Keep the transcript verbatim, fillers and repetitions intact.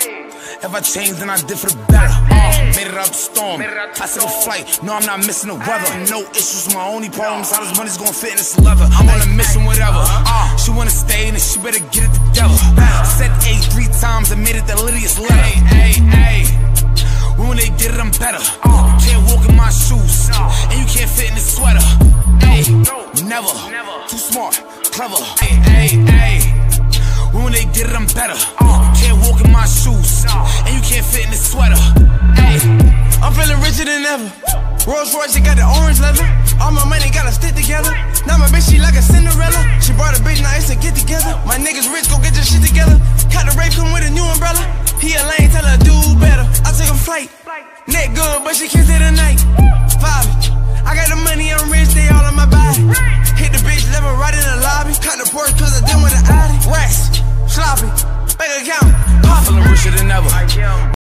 If I change, then I did for the better. Uh, made it out the storm. Passing the flight. No, I'm not missing the weather. No issues. My only problem is how this money's gonna fit in this leather. I'm on a mission, whatever. Uh, she wanna stay, and she better get it together. Said A three times and made it the littiest letter. Hey, hey, when they get it, I'm better. You can't walk in my shoes, and you can't fit in this sweater. Hey, never. Too smart, clever. Hey, hey, hey. When they get it, I'm better. You can't walk in my shoes, and you can't fit in this sweater. Hey, I'm feeling richer than ever. Rolls Royce, she got the orange leather. All my money gotta stick together. Now my bitch, she like a Cinderella. She brought a bitch, now it's a get together. My niggas rich, go get your shit together. Caught the rape, come with a new umbrella. He a lame, tell her do better. I took a flight. Neck good, but she kissed it tonight.